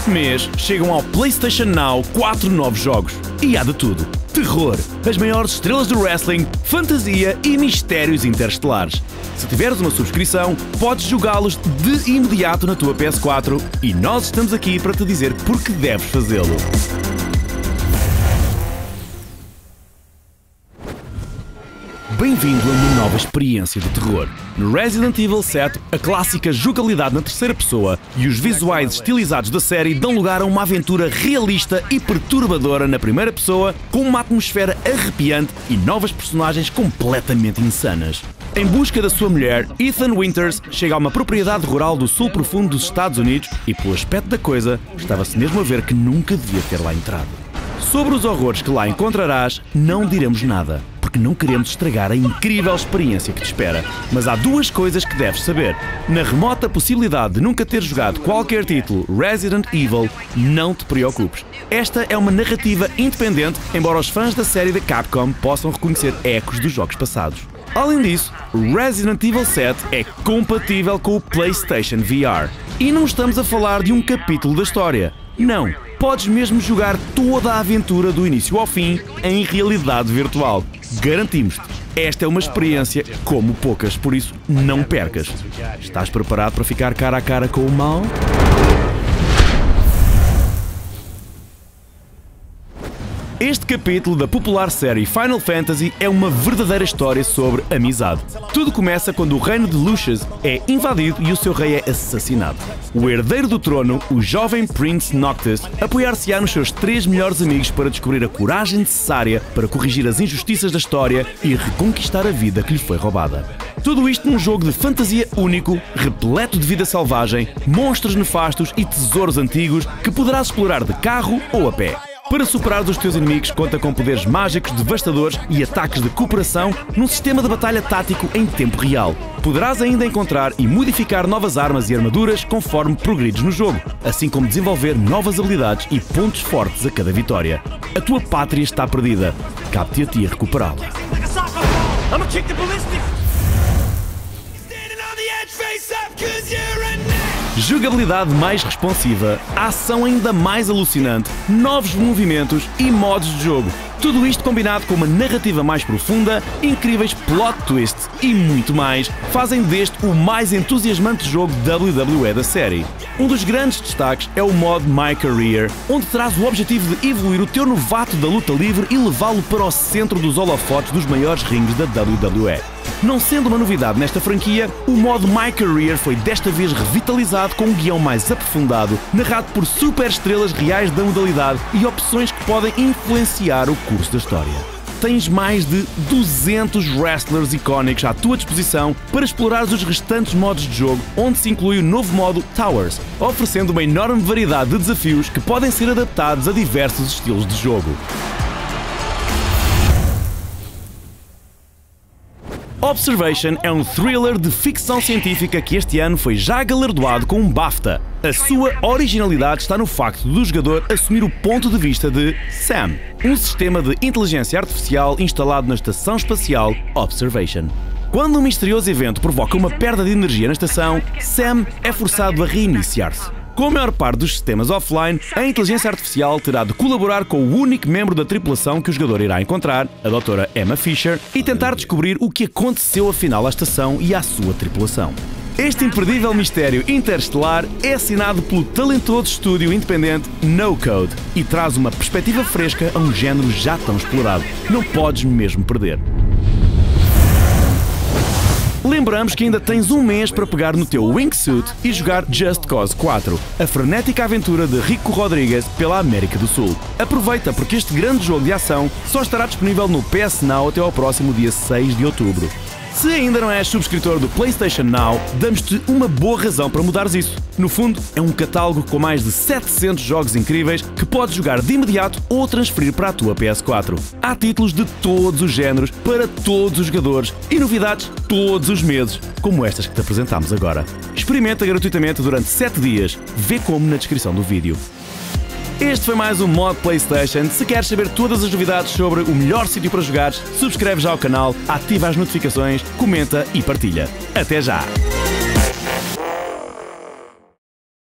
Este mês chegam ao PlayStation Now 4 novos jogos. E há de tudo. Terror, as maiores estrelas do wrestling, fantasia e mistérios interestelares. Se tiveres uma subscrição, podes jogá-los de imediato na tua PS4 e nós estamos aqui para te dizer porque deves fazê-lo. Bem-vindo a uma nova experiência de terror. No Resident Evil 7, a clássica jogabilidade na terceira pessoa e os visuais estilizados da série dão lugar a uma aventura realista e perturbadora na primeira pessoa, com uma atmosfera arrepiante e novas personagens completamente insanas. Em busca da sua mulher, Ethan Winters chega a uma propriedade rural do sul profundo dos Estados Unidos e, pelo aspecto da coisa, estava-se mesmo a ver que nunca devia ter lá entrado. Sobre os horrores que lá encontrarás, não diremos nada, porque não queremos estragar a incrível experiência que te espera. Mas há duas coisas que deves saber. Na remota possibilidade de nunca ter jogado qualquer título Resident Evil, não te preocupes. Esta é uma narrativa independente, embora os fãs da série da Capcom possam reconhecer ecos dos jogos passados. Além disso, Resident Evil 7 é compatível com o PlayStation VR. E não estamos a falar de um capítulo da história. Não, podes mesmo jogar toda a aventura do início ao fim em realidade virtual. Garantimos-te, esta é uma experiência como poucas, por isso não percas. Estás preparado para ficar cara a cara com o mal? Este capítulo da popular série Final Fantasy é uma verdadeira história sobre amizade. Tudo começa quando o reino de Lucius é invadido e o seu rei é assassinado. O herdeiro do trono, o jovem Prince Noctis, apoiar-se-á nos seus 3 melhores amigos para descobrir a coragem necessária para corrigir as injustiças da história e reconquistar a vida que lhe foi roubada. Tudo isto num jogo de fantasia único, repleto de vida selvagem, monstros nefastos e tesouros antigos que poderás explorar de carro ou a pé. Para superar os teus inimigos, conta com poderes mágicos devastadores e ataques de cooperação num sistema de batalha tático em tempo real. Poderás ainda encontrar e modificar novas armas e armaduras conforme progrides no jogo, assim como desenvolver novas habilidades e pontos fortes a cada vitória. A tua pátria está perdida. Cabe-te a ti recuperá-la. Jogabilidade mais responsiva, ação ainda mais alucinante, novos movimentos e modos de jogo. Tudo isto combinado com uma narrativa mais profunda, incríveis plot twists e muito mais, fazem deste o mais entusiasmante jogo WWE da série. Um dos grandes destaques é o modo My Career, onde terás o objetivo de evoluir o teu novato da luta livre e levá-lo para o centro dos holofotes dos maiores rings da WWE. Não sendo uma novidade nesta franquia, o modo My Career foi desta vez revitalizado com um guião mais aprofundado, narrado por super estrelas reais da modalidade e opções que podem influenciar o curso da história. Tens mais de 200 wrestlers icónicos à tua disposição para explorar os restantes modos de jogo, onde se inclui o novo modo Towers, oferecendo uma enorme variedade de desafios que podem ser adaptados a diversos estilos de jogo. Observation é um thriller de ficção científica que este ano foi já galardoado com um BAFTA. A sua originalidade está no facto do jogador assumir o ponto de vista de Sam, um sistema de inteligência artificial instalado na estação espacial Observation. Quando um misterioso evento provoca uma perda de energia na estação, Sam é forçado a reiniciar-se. Com a maior parte dos sistemas offline, a inteligência artificial terá de colaborar com o único membro da tripulação que o jogador irá encontrar, a Dra. Emma Fisher, e tentar descobrir o que aconteceu afinal à estação e à sua tripulação. Este imperdível mistério interestelar é assinado pelo talentoso estúdio independente No Code e traz uma perspectiva fresca a um género já tão explorado. Não podes mesmo perder. Lembramos que ainda tens um mês para pegar no teu Wingsuit e jogar Just Cause 4, a frenética aventura de Rico Rodriguez pela América do Sul. Aproveita porque este grande jogo de ação só estará disponível no PS Now até ao próximo dia 6 de outubro. Se ainda não és subscritor do PlayStation Now, damos-te uma boa razão para mudares isso. No fundo, é um catálogo com mais de 700 jogos incríveis que podes jogar de imediato ou transferir para a tua PS4. Há títulos de todos os géneros, para todos os jogadores e novidades todos os meses, como estas que te apresentamos agora. Experimenta gratuitamente durante 7 dias. Vê como na descrição do vídeo. Este foi mais um Mod PlayStation. Se queres saber todas as novidades sobre o melhor sítio para jogares, subscreve já ao canal, ativa as notificações, comenta e partilha. Até já!